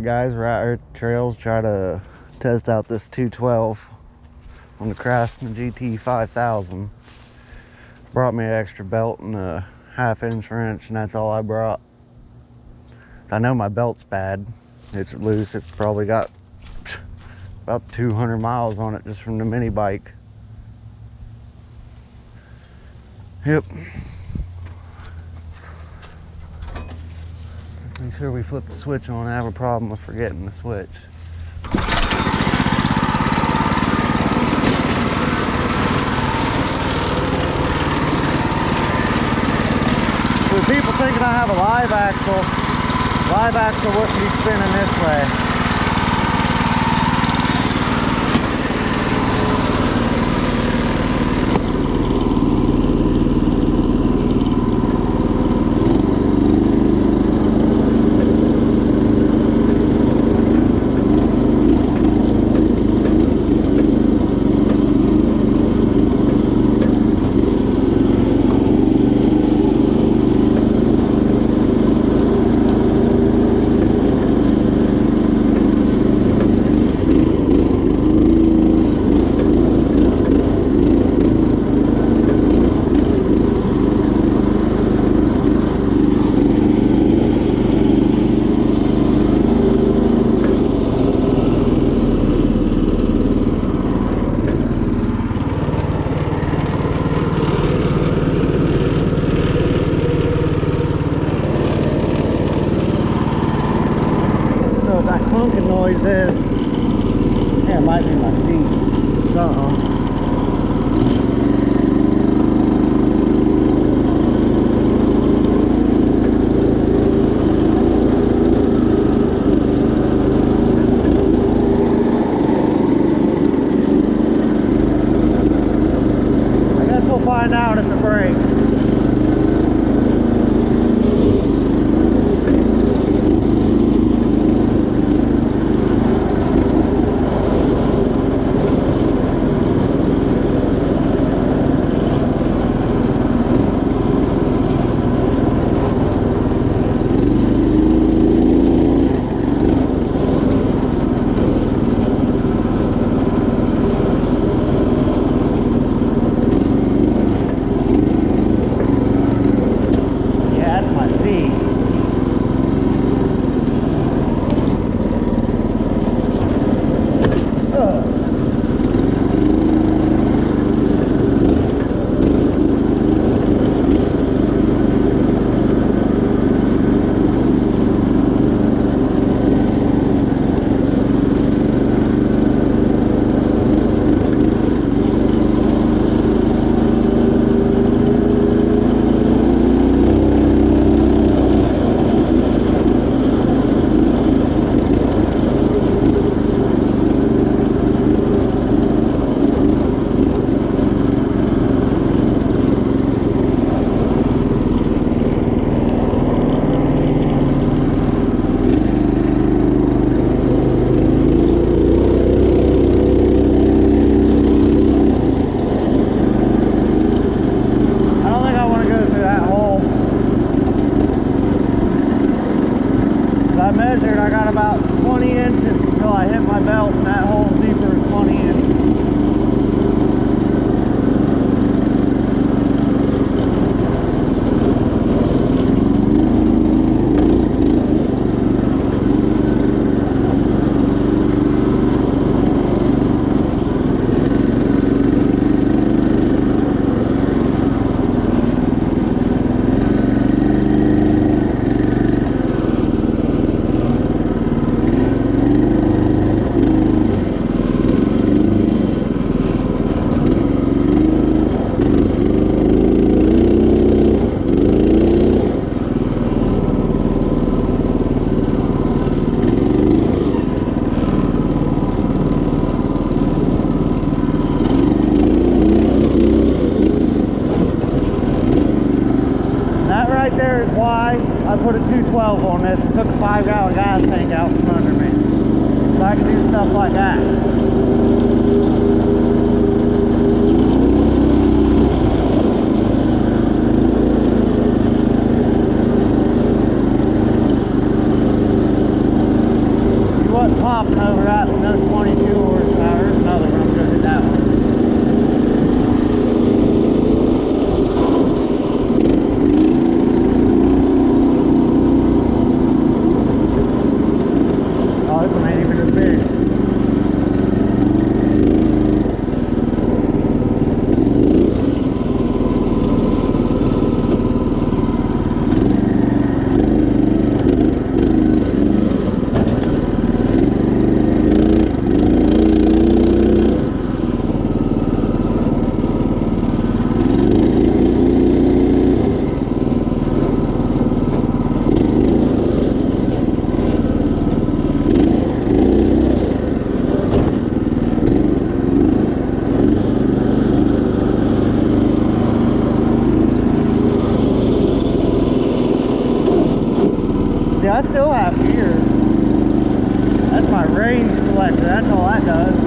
guys were out here at the trails try to test out this 212 on the Craftsman GT 5000. Brought me an extra belt and a 1/2" wrench, and that's all I brought. I know my belt's bad. It's loose. It's probably got about 200 miles on it just from the mini bike. Yep. Let's make sure we flip the switch on. I have a problem with forgetting the switch. For people thinking I have a live axle wouldn't be spinning this way. Honking noise is, yeah, it might be my seat. I guess we'll find out if it breaks. I got about 20 inches until I hit my belt, and that hole's deeper than 20 inches. There is why I put a 212 on this and took a 5-gallon gas tank out from under me, so I can do stuff like that. I still have gears. That's my range selector. That's all that does.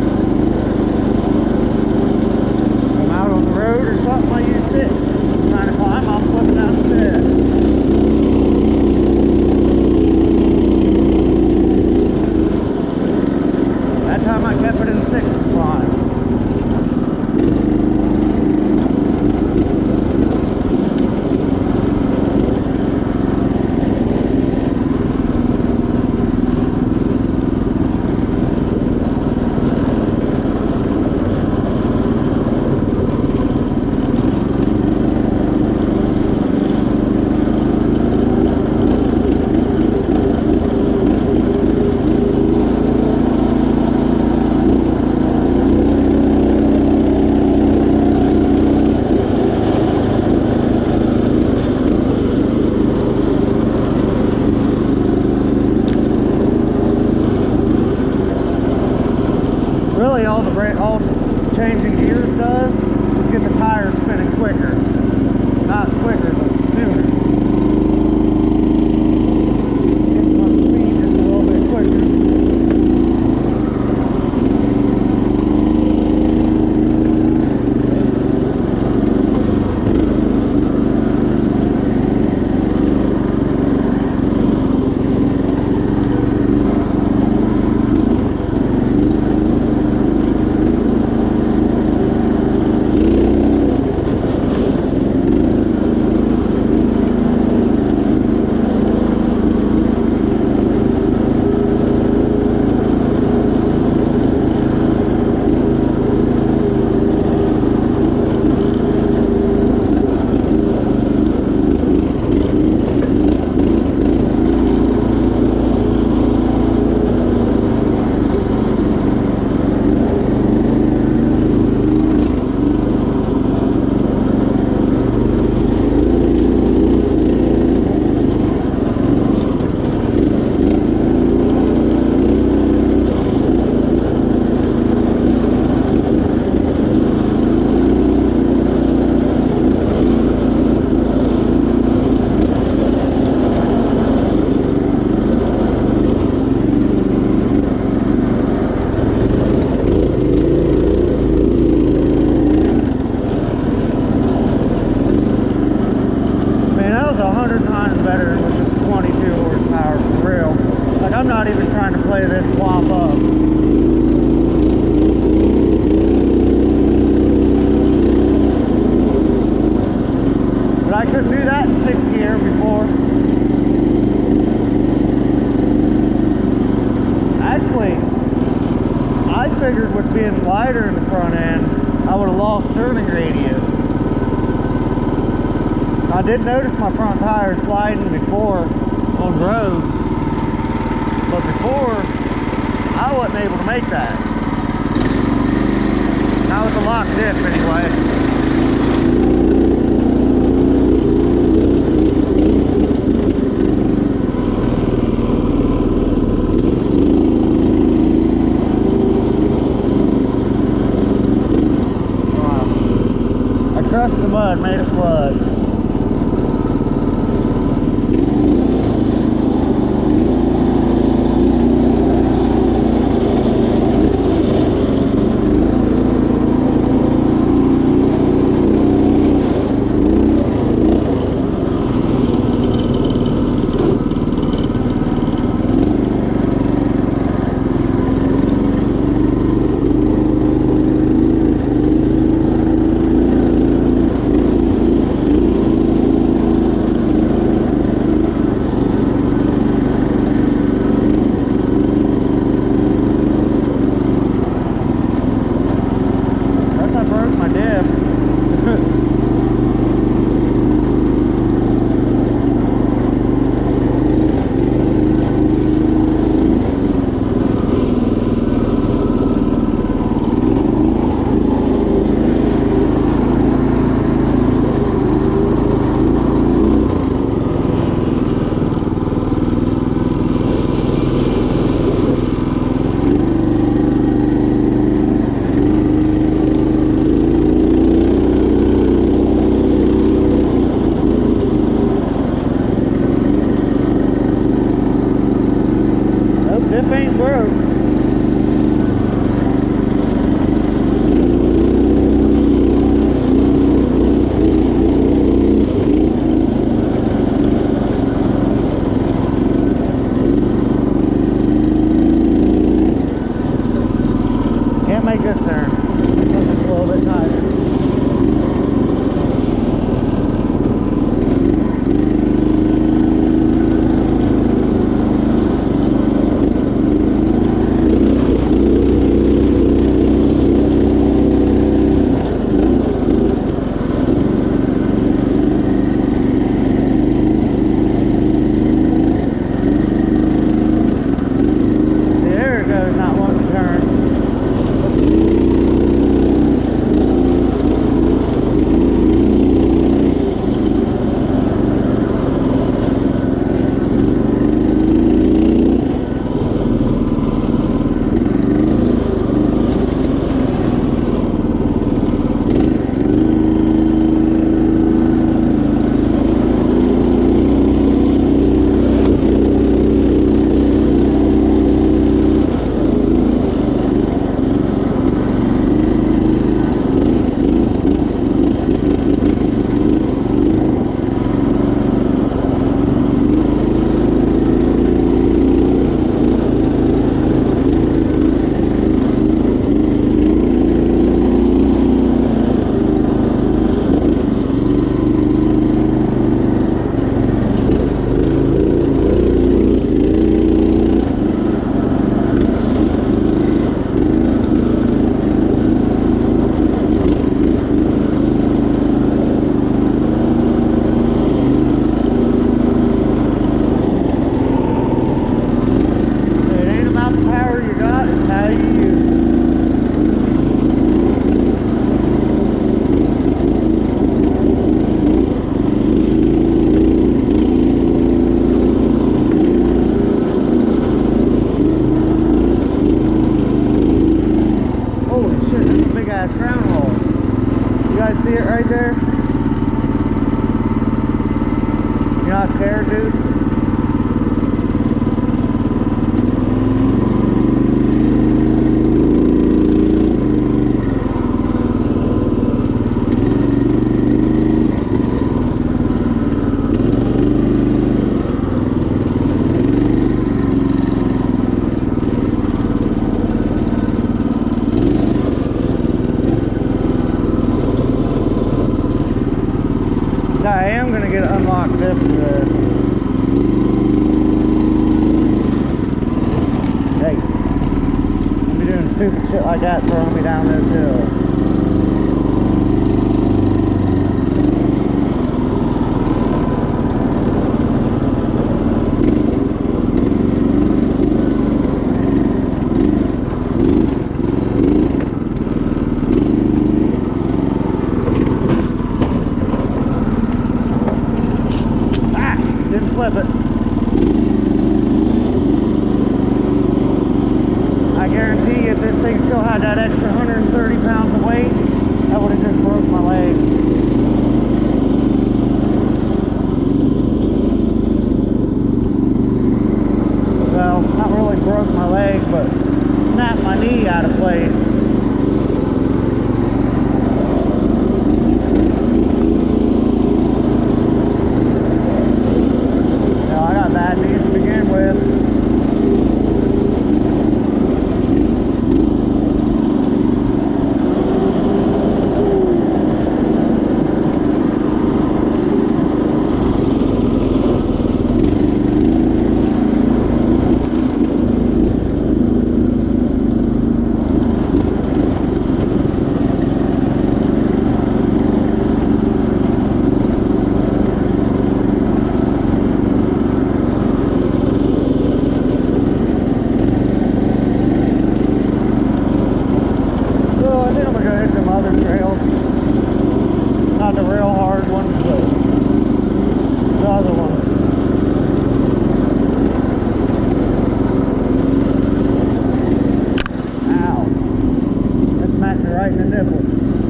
If I'm out on the road or something, I use sticks. Trying to climb, I'm flipping down the bed. That time I kept it in 6 to climb. Really, all changing gears does is get the tires spinning quicker. Not quicker, but sooner. Gets them up to speed just a little bit quicker. I'm not even trying to play this swap up. But I couldn't do that in 6th gear before. Actually, I figured with being lighter in the front end, I would have lost turning radius. I did notice my front tire sliding before on the road. But before, I wasn't able to make that. Now with the locked dip anyway. Wow. I crushed the mud, made it flood. Big ass crown roll. You guys see it right there? You're not scared, dude? I am going to get unlocked this for this. Hey, I'll be doing stupid shit like that throwing me down this hill. Flip it. I guarantee you if this thing still had that extra 130 pounds of weight, that would have just broke my leg. Well, not really broke my leg, but snapped my knee out of place. Not the real hard ones, but the other ones. Ow. That smacked me right in the nipple.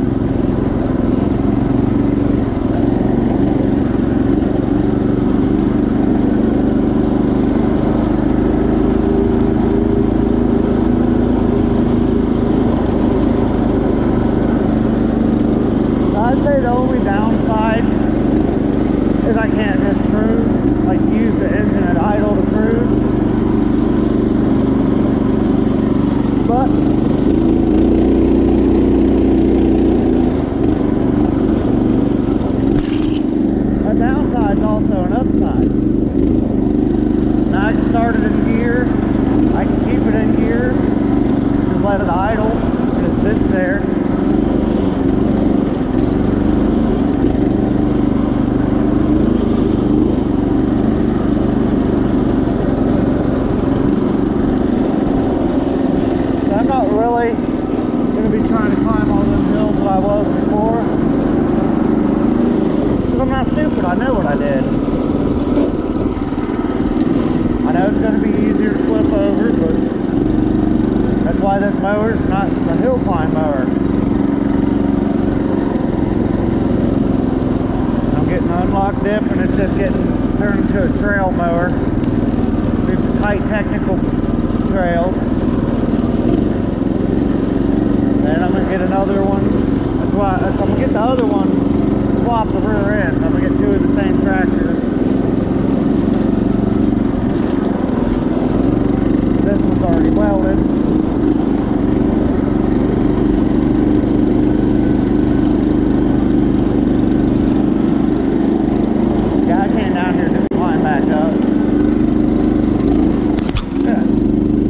I'd say the only downside is I can't just cruise, like use the engine at idle to cruise. But a downside is also an upside. Now I can start it in gear, I can keep it in gear, just let it idle, and it sits there. Really going to be trying to climb all those hills that I was before, because I'm not stupid. I know what I did. I know it's going to be easier to flip over, but that's why this mower is not a hill climb mower. I'm getting unlocked dip and it's just getting turned into a trail mower. These tight technical trails. And I'm gonna get another one. That's why I'm gonna get the other one, swap the rear end. I'm gonna get two of the same tractors. This one's already welded. Yeah, I came down here just to climb back up. Yeah.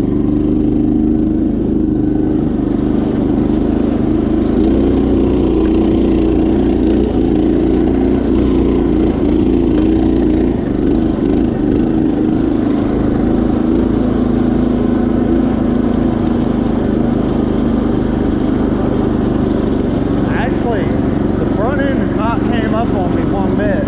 Up on me one bit.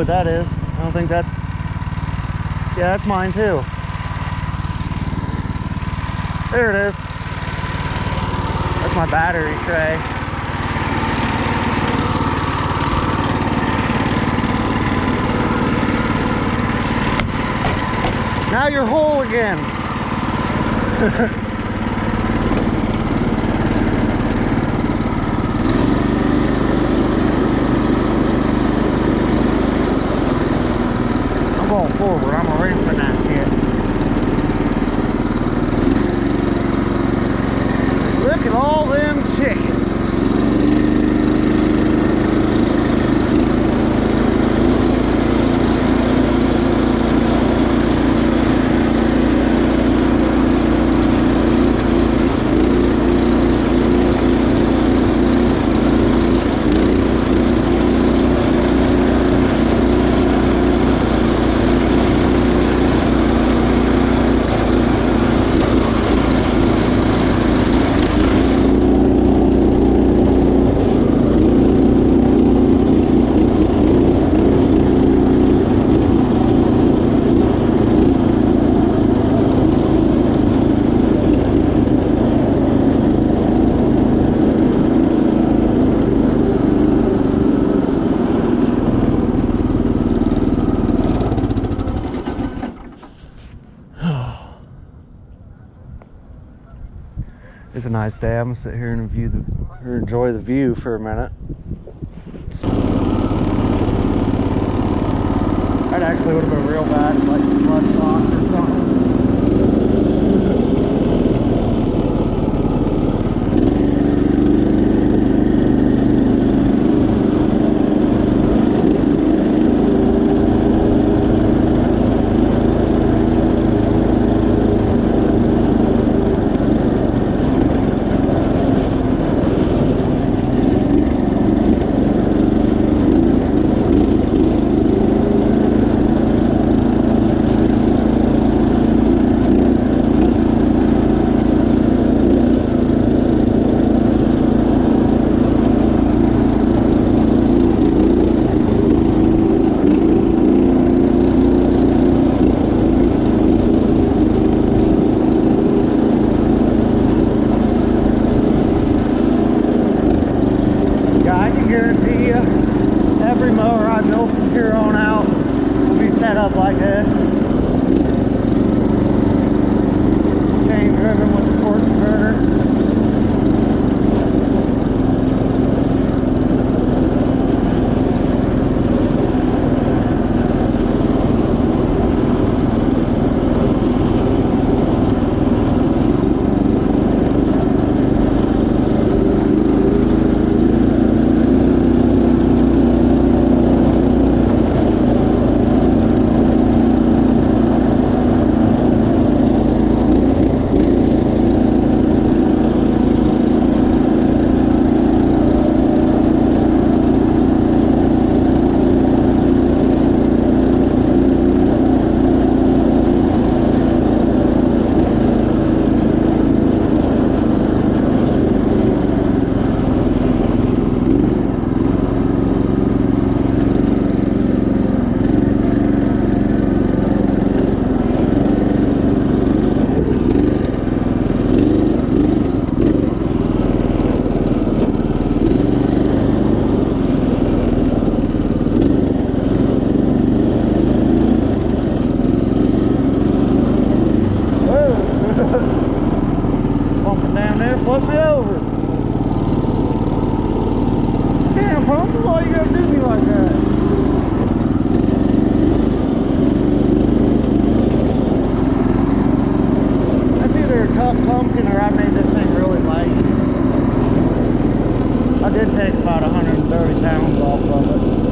what that is. I don't think that's... Yeah, that's mine too. There it is. That's my battery tray. Now you're whole again. I'm going forward. I'm already putting that shit. Look at all them chickens. It's a nice day. I'm gonna sit here and enjoy the view for a minute. That actually would have been real bad, like blood clot or something. Every mower I built from here on out will be set up like this. Chain driven with the torque converter. Pumping down there, flip me over. Damn, pump, why you gotta do me like that? That's either a tough pumpkin or I made this thing really light. I did take about 130 pounds off of it.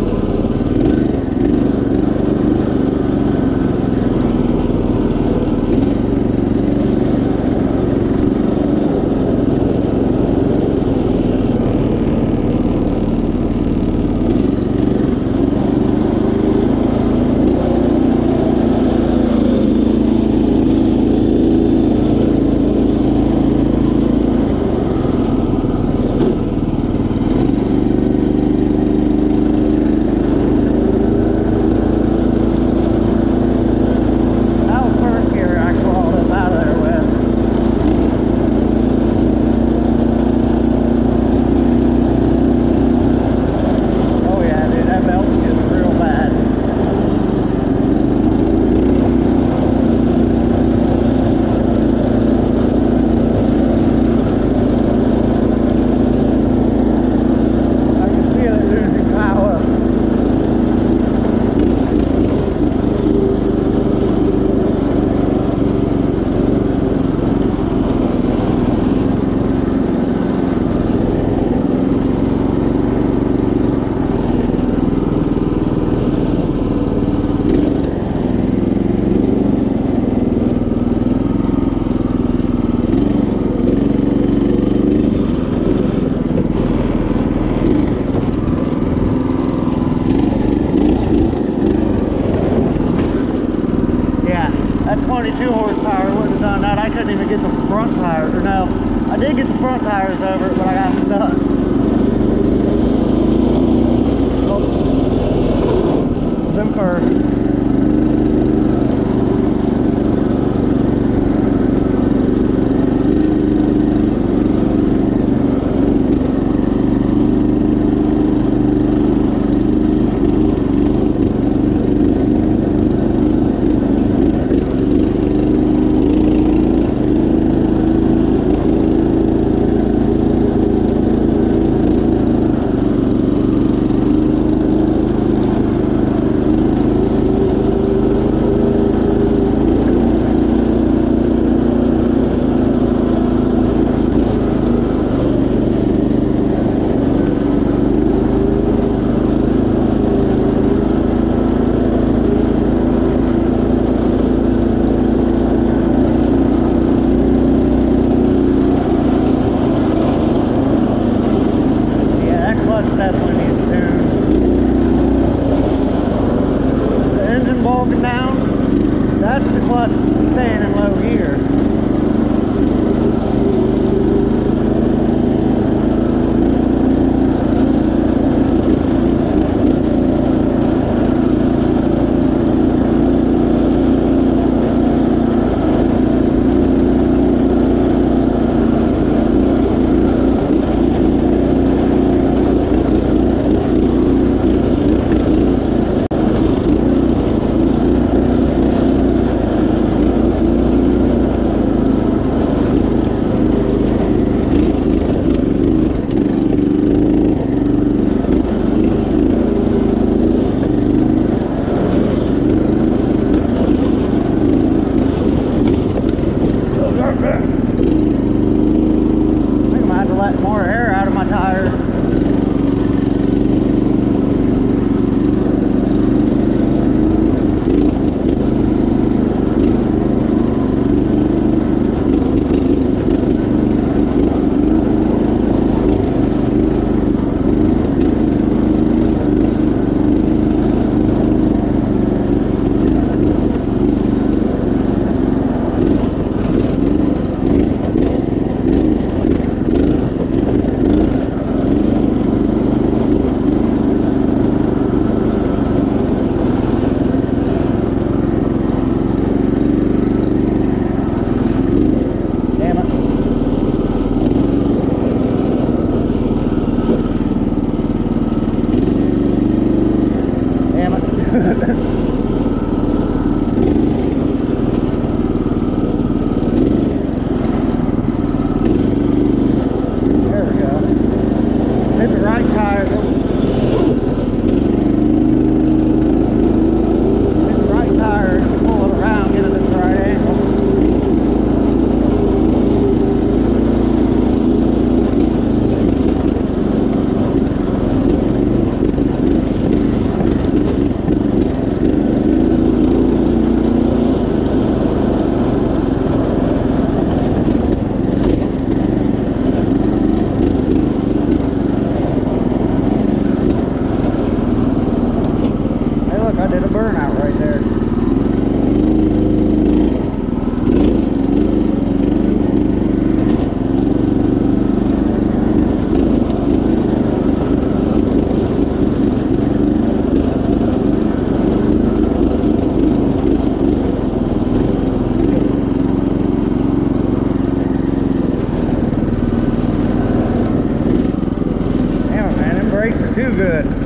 Hit the right tire. Hit the right tire. Pull it around. Get it at the right angle. I did a burnout right there. Damn it, man, them brakes are too good.